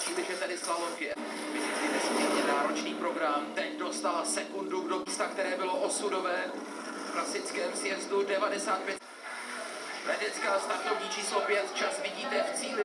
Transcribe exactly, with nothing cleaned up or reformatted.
naznačili, že tedy slalom je fyzicky nesmírně náročný program. Teď dostala sekundu do místa, které bylo osudové v klasickém sjezdu devadesát pět. Vedecká startovní číslo pět, čas vidíte v cíli.